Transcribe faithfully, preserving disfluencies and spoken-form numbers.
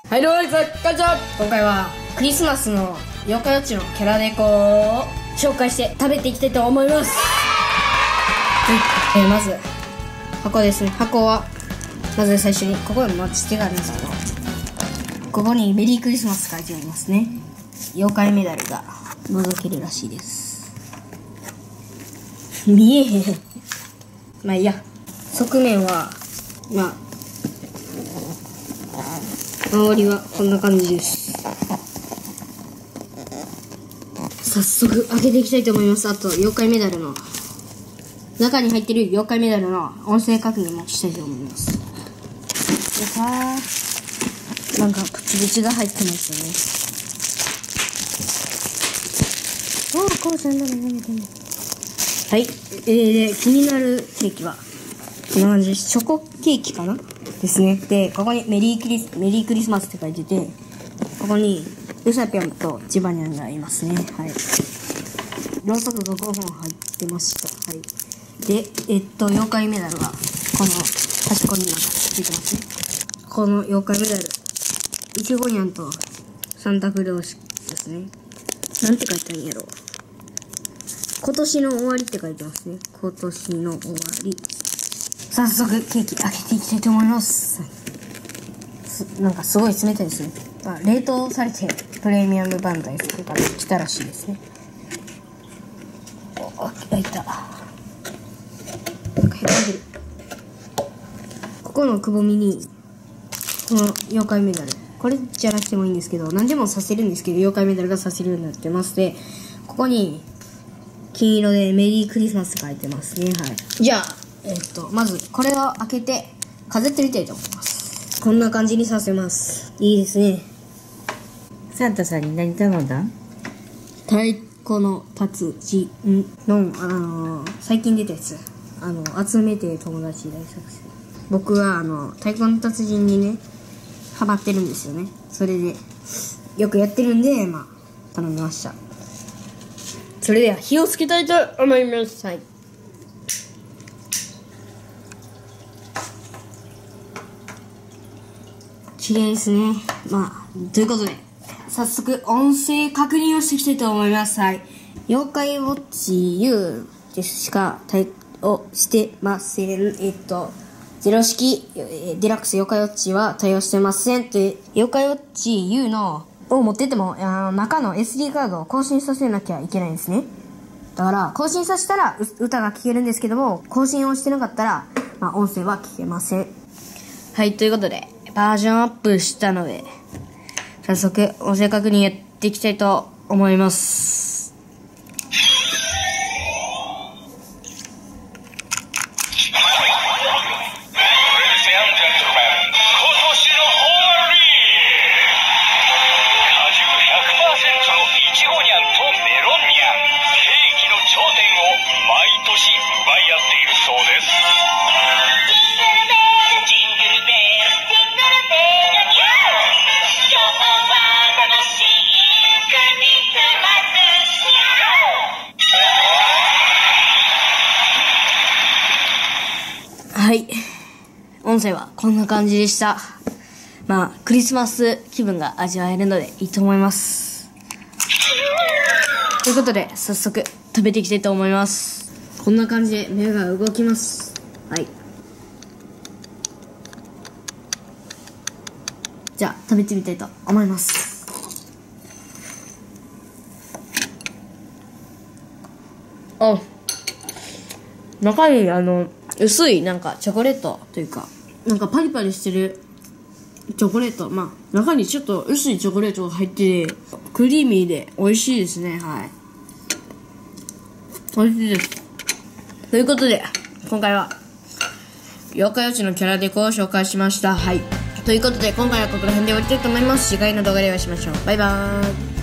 はい、どうも、こんにちは。今回はクリスマスのようかよっちのキャラデコを紹介して食べていきたいと思います。はい、えー、まず箱ですね。箱はまず最初にここに持ち手があるんですけど、ここにメリークリスマス書いてありますね。妖怪メダルが覗けるらしいです。見えへんまあいいや。側面はまあ周りはこんな感じです。早速開けていきたいと思います。あと妖怪メダルの中に入ってる妖怪メダルの音声確認もしたいと思います。でさーなんかプチプチが入ってますよね。おー、こうちゃんだね。はい、えー、で気になるケーキはこんな感じです。チョコケーキかなですね。で、ここにメリークリス、メリークリスマスって書いてて、ここにウサピョンとジバニャンがいますね。はい。ろうそくがごほん入ってました。はい。で、えっと、妖怪メダルが、この端っこになんかついてますね。この妖怪メダル、イチゴニャンとサンタクロースですね。なんて書いてあるんやろ。今年の終わりって書いてますね。今年の終わり。早速ケーキ開けていきたいと思います。なんかすごい冷たいですね。あ、冷凍されてプレミアムバンダイスから来たらしいですね。お、開いた。なんかへこんでる。ここのくぼみにこの妖怪メダル、これじゃなくてもいいんですけど、何でもさせるんですけど、妖怪メダルがさせるようになってまして、ここに金色でメリークリスマスって書いてますね。はい。じゃあえっと、まず、これを開けて、飾ってみたいと思います。こんな感じにさせます。いいですね。 サンタさんに何頼んだ？ 太鼓の達人の、あのー、最近出たやつ。あの、集めて友達大作戦。僕は、あの、太鼓の達人にね、ハマってるんですよね。それで、よくやってるんで、まあ、頼みました。それでは、火をつけたいと思います。はい。綺麗ですね。まあ、ということで、早速音声確認をしていきたいと思います。はい。妖怪ウォッチ ユー でしか対応してません。えっと、ゼロ式デラックス妖怪ウォッチは対応してません。で、妖怪ウォッチ ユー のを持ってても、あ中の エスディー カードを更新させなきゃいけないんですね。だから、更新させたら歌が聴けるんですけども、更新をしてなかったら、まあ、音声は聞けません。はい、ということで、バージョンアップしたので、早速音声確認やっていきたいと思います。はい。音声はこんな感じでした。まあ、クリスマス気分が味わえるのでいいと思います。ということで、早速食べていきたいと思います。こんな感じで目が動きます。はい。じゃあ、食べてみたいと思います。あ、中にあの、薄いなんかチョコレートというか、なんかパリパリしてるチョコレート、まあ中にちょっと薄いチョコレートが入っててクリーミーで美味しいですね。はい、美味しいです。ということで今回は妖怪ウォッチのキャラデコを紹介しました。はい、ということで今回はここら辺で終わりたいと思います。次回の動画でお会いしましょう。バイバーイ。